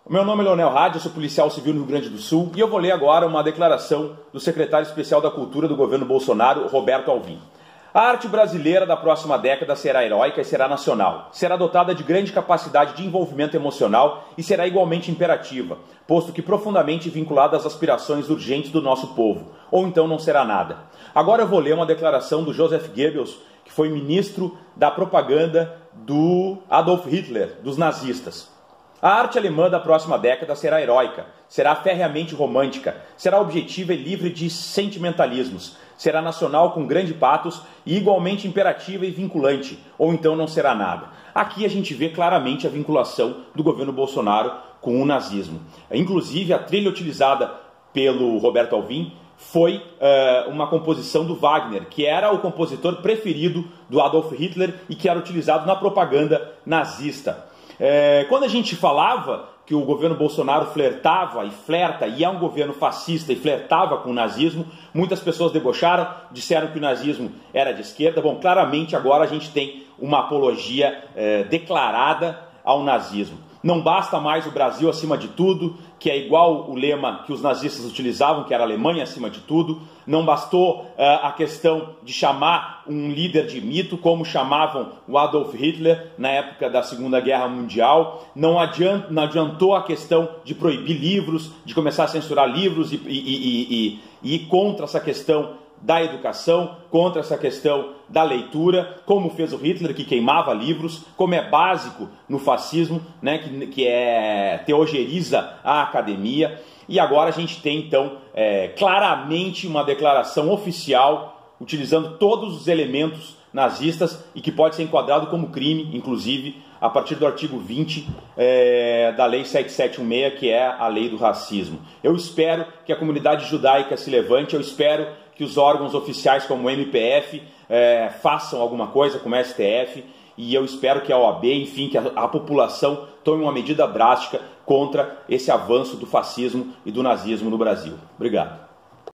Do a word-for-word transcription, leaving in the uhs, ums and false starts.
O meu nome é Leonel Hadi, eu sou policial civil no Rio Grande do Sul e eu vou ler agora uma declaração do secretário especial da Cultura do governo Bolsonaro, Roberto Alvim. A arte brasileira da próxima década será heróica e será nacional. Será dotada de grande capacidade de envolvimento emocional e será igualmente imperativa, posto que profundamente vinculada às aspirações urgentes do nosso povo, ou então não será nada. Agora eu vou ler uma declaração do Joseph Goebbels, que foi ministro da propaganda do Adolf Hitler, dos nazistas. A arte alemã da próxima década será heróica, será ferreamente romântica, será objetiva e livre de sentimentalismos, será nacional com grande patos e igualmente imperativa e vinculante, ou então não será nada. Aqui a gente vê claramente a vinculação do governo Bolsonaro com o nazismo. Inclusive a trilha utilizada pelo Roberto Alvim foi uh, uma composição do Wagner, que era o compositor preferido do Adolf Hitler e que era utilizado na propaganda nazista. É, quando a gente falava que o governo Bolsonaro flertava e flerta, e é um governo fascista e flertava com o nazismo, muitas pessoas debocharam, disseram que o nazismo era de esquerda. Bom, claramente agora a gente tem uma apologia é, declarada ao nazismo. Não basta mais o Brasil acima de tudo, que é igual o lema que os nazistas utilizavam, que era a Alemanha acima de tudo. Não bastou uh, a questão de chamar um líder de mito, como chamavam o Adolf Hitler na época da Segunda Guerra Mundial. Não, adiant, não adiantou a questão de proibir livros, de começar a censurar livros e, e, e, e, e ir contra essa questão da educação, contra essa questão da leitura, como fez o Hitler, que queimava livros, como é básico no fascismo, né, que, que é, teogeriza a academia. E agora a gente tem, então, é, claramente uma declaração oficial, utilizando todos os elementos nazistas e que pode ser enquadrado como crime, inclusive, a partir do artigo vinte é, da Lei sete sete um seis, que é a lei do racismo. Eu espero que a comunidade judaica se levante, eu espero que os órgãos oficiais como o M P F é, façam alguma coisa, como o S T F, e eu espero que a O A B, enfim, que a, a população tome uma medida drástica contra esse avanço do fascismo e do nazismo no Brasil. Obrigado.